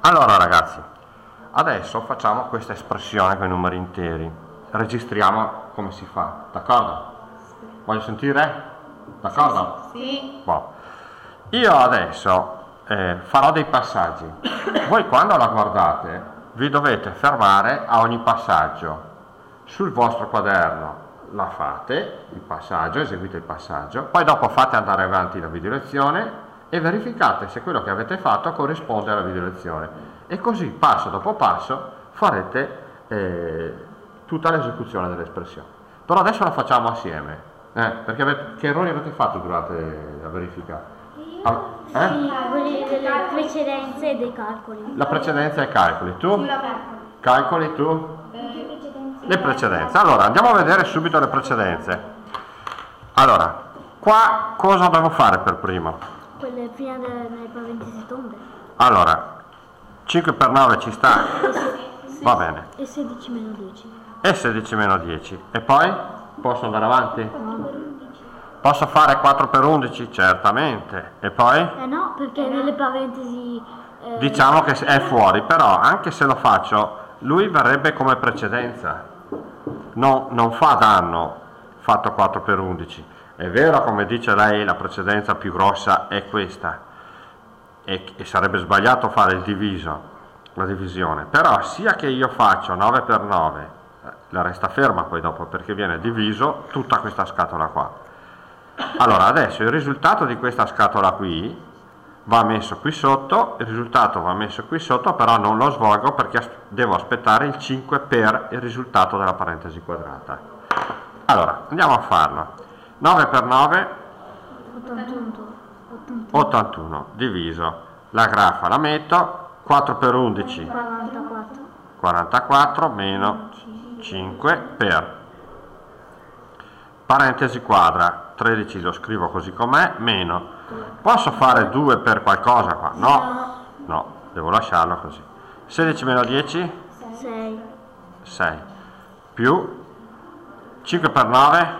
Allora ragazzi, adesso facciamo questa espressione con i numeri interi. Registriamo come si fa, d'accordo? Voglio sentire? D'accordo? Sì. Boh. Io adesso farò dei passaggi. Voi quando la guardate vi dovete fermare a ogni passaggio. Sul vostro quaderno la fate, il passaggio, eseguite il passaggio, poi dopo fate andare avanti la videolezione e verificate se quello che avete fatto corrisponde alla videolezione. E così passo dopo passo farete tutta l'esecuzione dell'espressione. Però adesso la facciamo assieme, perché che errori avete fatto durante la verifica? Sì, quelli delle precedenze e dei calcoli. La precedenza e i calcoli. Tu? Calcoli tu? Le precedenze. Allora, andiamo a vedere subito le precedenze. Allora, qua cosa devo fare per primo? Quelle prima delle parentesi tombe. Allora, 5 per 9 ci sta? Va bene. E 16 meno 10. E 16 meno 10. E poi? Posso andare avanti? Posso fare 4 per 11? Certamente. E poi? No, perché nelle parentesi... Diciamo che è fuori, però anche se lo faccio, lui verrebbe come precedenza. Non fa danno fatto 4 per 11. È vero, come dice lei, la precedenza più grossa è questa. E sarebbe sbagliato fare il diviso, la divisione. Però sia che io faccio 9 per 9, la resta ferma poi dopo, perché viene diviso tutta questa scatola qua. Allora, adesso il risultato di questa scatola qui va messo qui sotto, il risultato va messo qui sotto, però non lo svolgo perché devo aspettare il 5 per il risultato della parentesi quadrata. Allora, andiamo a farlo. 9 per 9, 81, diviso. La graffa la metto, 4 per 11, 44 meno 5 per parentesi quadra, 13 lo scrivo così com'è, meno. Posso fare 2 per qualcosa qua? No, devo lasciarlo così. 16 meno 10? 6. Più 5 per 9?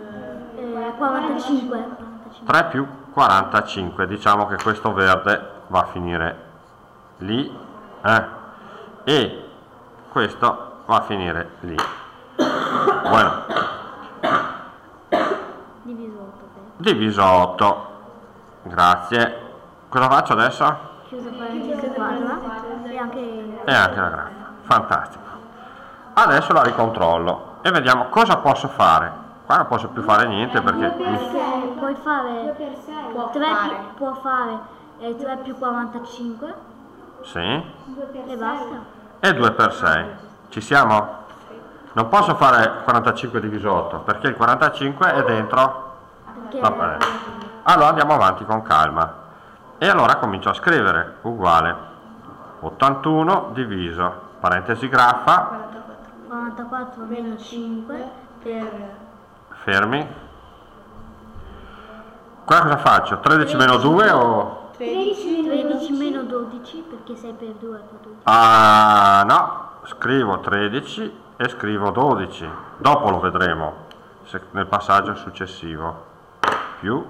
45. 3 più 45. Diciamo che questo verde va a finire lì, e questo va a finire lì. Bueno. Diviso 8. Grazie. Cosa faccio adesso? Chiusa parentesi quadra e anche la graffa. Fantastico. Adesso la ricontrollo e vediamo cosa posso fare. Qua non posso più fare niente perché puoi fare 3 più 45. Sì. E basta. E 2 per 6. Ci siamo? Non posso fare 45 diviso 8 perché il 45 è dentro. Va bene. Allora andiamo avanti con calma. E allora comincio a scrivere. Uguale 81 diviso parentesi graffa 44 meno 5 per... Fermi. Qua cosa faccio? 13 meno 2 o... 13 meno 12 perché 6 per 2 fa 12. Ah no, scrivo 13 e scrivo 12. Dopo lo vedremo nel passaggio successivo. Più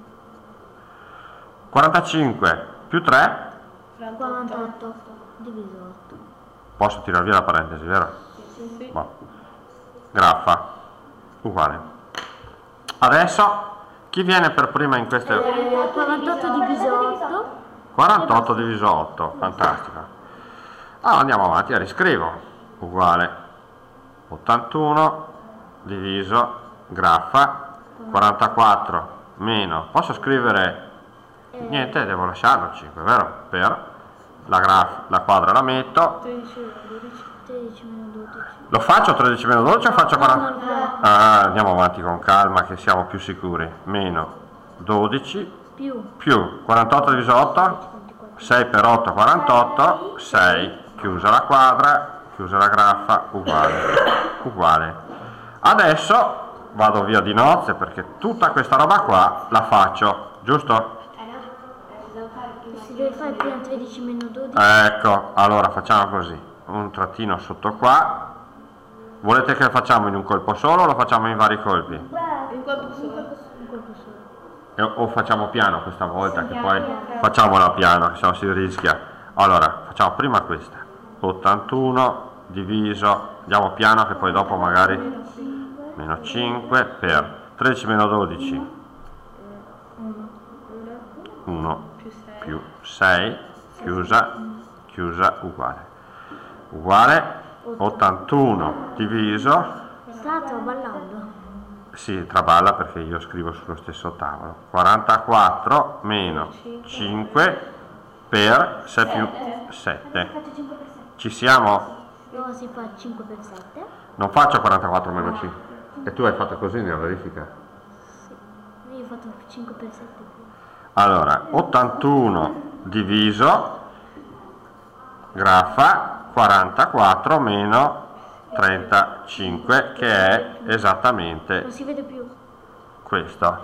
45 più 3 48 diviso 8. Posso tirare via la parentesi, vero? Sì. Boh. Graffa uguale. Adesso chi viene per prima in queste 48 diviso 8. 48 diviso 8, fantastico. Allora andiamo avanti e riscrivo. Uguale 81 diviso graffa 44 meno, posso scrivere niente, devo lasciarlo 5, vero? Per la quadra la metto. 13 meno 12. Lo faccio 13 meno 12 o faccio 40? Andiamo avanti con calma che siamo più sicuri. Meno 12 più 48 diviso 8, 6 per 8 48, 6, chiusa la quadra, chiusa la graffa, uguale. Adesso vado via di nozze perché tutta questa roba qua la faccio, giusto? Si deve fare prima 13 meno 12. Ecco, allora facciamo così, un trattino sotto qua. Volete che lo facciamo in un colpo solo o lo facciamo in vari colpi? Un colpo solo. O facciamo piano questa volta, che poi facciamola piano, che se no si rischia. Allora, facciamo prima questa. 81 diviso, andiamo piano che poi dopo magari meno 5 per 13 meno 12, 1 più 6, chiusa, uguale 81 diviso, Sta traballando. sì, traballa perché io scrivo sullo stesso tavolo, 44 meno 5 per 6 più 7. Ci siamo? No, si fa 5 per 7. Non faccio 44 meno 5. E tu hai fatto così nella verifica? Sì. Io ho fatto 5 per 7. Allora, 81 diviso, graffa 44 meno 35, che è esattamente Non si vede più. questo.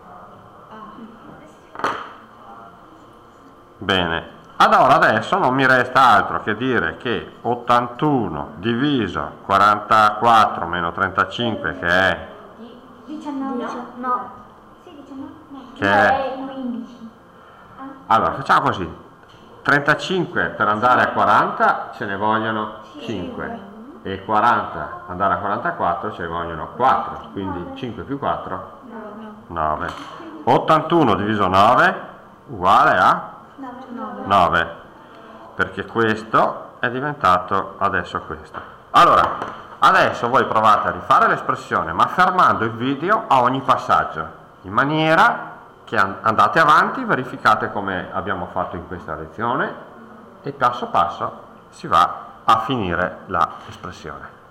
Bene, allora adesso non mi resta altro che dire che 81 diviso 44 meno 35, che è 19? No. Sì, 19? No. Che è- 15. allora facciamo così: 35 per andare a 40 ce ne vogliono 5, e 40 andare a 44 ce ne vogliono 4, quindi 5 più 4 9. 81 diviso 9 uguale a 9, perché questo è diventato adesso questo. Allora, adesso voi provate a rifare l'espressione, ma fermando il video a ogni passaggio, in maniera che andate avanti, verificate come abbiamo fatto in questa lezione e passo passo si va a finire l'espressione.